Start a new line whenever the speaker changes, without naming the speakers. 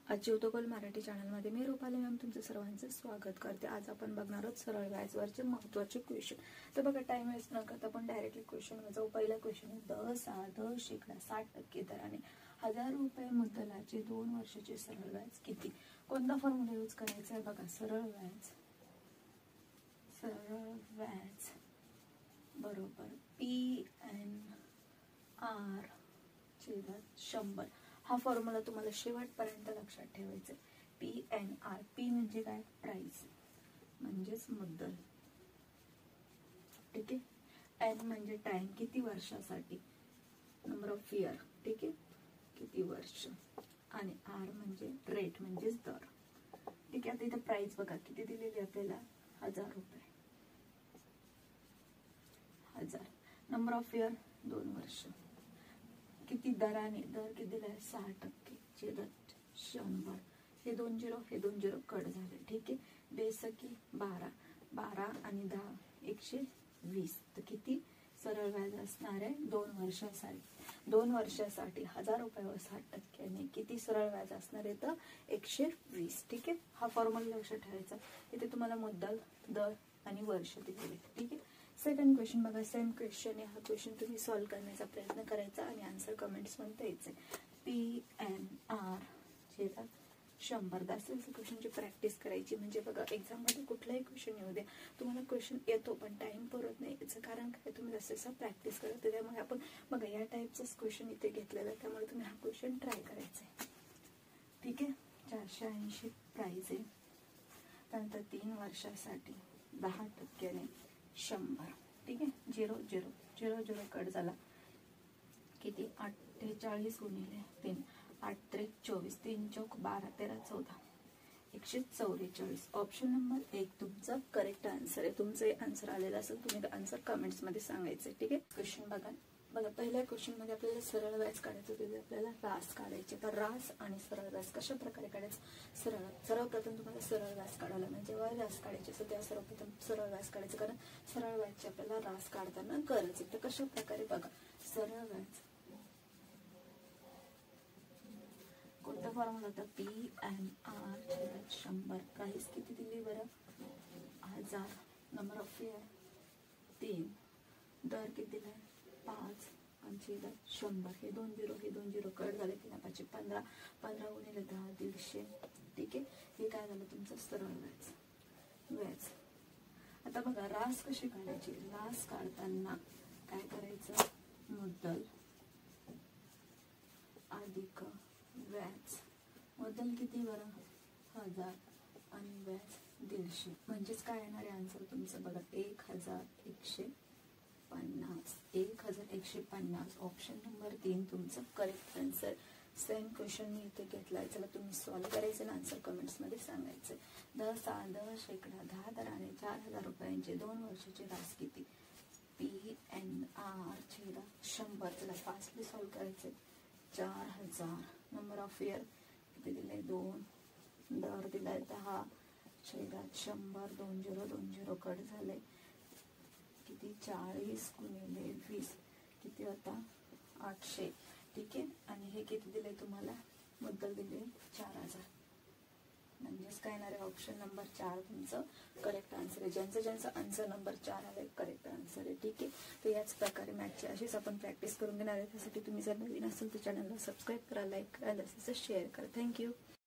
ज्योतिकल मराठी चॅनलमध्ये मी रुपाली मॅम तुमचं सर्वांचं स्वागत करते। आज आपण बघणार आहोत सरळ व्याजवरचे महत्त्वाचे क्वेश्चन। तर बघा टाइम वेस्ट न करता आपण डायरेक्टली क्वेश्चनवर जाऊ। पहिला क्वेश्चन आहे 10% दराने 1000 रुपये मुद्दलाचे 2 वर्षाचे सरळ व्याज किती। कोणता फॉर्म्युला यूज करायचा आहे बघा। सरळ व्याज बरोबर PNR छेदात 100। हा फॉर्म्युला तुम्हाला शेवटपर्यंत लक्षात ठेवायचा आहे। PNR P म्हणजे काय, प्राइस म्हणजेच मुद्दल, ठीक आहे। N म्हणजे टाइम, किती वर्षासाठी, नंबर ऑफ इयर, ठीक आहे, किती वर्ष, आणि R म्हणजे रेट म्हणजेच दर, ठीक आहे। आता इथे प्राइस बघा किती दिलेली आपल्याला, 1000 रुपये, 1000, नंबर ऑफ इयर 2 वर्ष, किती दराने, दर किती दिलाय 6% छेदात 100। हे 2 0 कट झाले, ठीक आहे। बेसकी 12 आणि 10 120। तर किती सरळ व्याज असणार आहे 2 वर्षासाठी। 2 वर्षासाठी 1000 रुपयावर 60%ने किती सरळ व्याज असणार आहे तर 120, ठीक आहे। हा फॉर्म्युला लक्षात ठेवायचा। इथे तुम्हाला मुद्दल, दर आणि वर्ष दिलेले, ठीक आहे। सेकंड क्वेश्चन बघा, सेम क्वेश्चन आहे। हा क्वेश्चन तुम्ही सॉल्व्ह करण्याचा प्रयत्न करायचा आणि आन्सर कमेंट्स मध्ये द्यायचे। PNR छेदात 100 दाखल क्वेश्चनची प्रॅक्टिस करायची। म्हणजे बघा एक्झाम मध्ये कुठलाही क्वेश्चन येऊ दे, तुम्हाला क्वेश्चन येतो पण टाइम पुरत नाही, याचं कारण काय, तुम्ही जसं प्रॅक्टिस करत। त्यामुळे आपण बघा या टाईपचाच क्वेश्चन इथे घेतलेला आहे, त्यामुळे तुम्ही हा क्वेश्चन ट्राय करायचा आहे, ठीक आहे। 480 प्राइस आहे, त्यानंतर 3 वर्षासाठी 10%ने 100, ठीक आहे। 0 0 कट झाला, किती 48 गुणिले 3, 8 त्रिक 24, 3 चौक 12 13 14 144। ऑप्शन नंबर 1 तुमचा करेक्ट आन्सर आहे। तुमचं आन्सर आलेलं असेल तुम्ही आन्सर कमेंट्स मध्ये सांगायचं, ठीक आहे। क्वेश्चन बघा पहिल्या क्वेश्चन मध्ये आपल्याला सरळ व्याज काढायचं होतं, आपल्याला रास काढायचे। तर रास आणि सरळ व्याज कशा प्रकारे काढायचं, सर्वप्रथम तुम्हाला सरळ व्याज काढायला म्हणजे जेव्हा रास काढायचे असतं तेव्हा सर्वप्रथम सरळ व्याज काढायचं, कारण सरळ व्याजची आपल्याला रास काढताना गरज आहे। तर कशा प्रकारे बघा, सरळ व्याज कोणता फॉर्म्युला होता, PNR छेदात 100। प्राइस किती दिली बरं, 1000, नंबर ऑफ इयर 3, दर किती दिलाय 5 आणि छेदात 100। हे 2 0 कट झाले, 3 5 15, 15 गुणिले 10 150, ठीक आहे। हे काय झालं तुमचं सरळ व्याज। आता बघा रास कशी काढायची, रास काढताना काय करायचं, मुद्दल अधिक व्याज। मुद्दल किती बरं 1000 आणि व्याज 150, म्हणजेच काय येणार आहे आन्सर तुमचं बघा 1150। ऑप्शन नंबर 3 तुमचं करेक्ट आन्सर। सेम क्वेश्चन मी इथे घेतलाय, चला तुम्ही सॉल्व्ह करायचं आणि आन्सर कमेंट्स मध्ये सांगायचं। 10 दराने 4000 रुपयांचे 2 वर्षाचे रास किती। PNR छेदात 100, चला फास्टली सॉल्व्ह करायचे। 4000, नंबर ऑफ इयर किती दिले 2, दर दिलाय 10 छेदात 100, 2 0 कट झाले, किती 40 गुणिले 20 किती होता 800, ठीक आहे। आणि हे किती दिले तुम्हाला, मुद्दल दिले 4000, म्हणजेच काय येणार आहे ऑप्शन नंबर 4 तुमचं करेक्ट आन्सर आहे। ज्यांचं आन्सर नंबर 4 आलाय करेक्ट आन्सर आहे, ठीक आहे। तर याच प्रकारे मॅथची अशीच आपण प्रॅक्टिस करून घेणार आहे। त्यासाठी तुम्ही जर नवीन असेल तर चॅनलला सबस्क्राईब करा, लाईक करा, जसं शेअर करा। थँक्यू।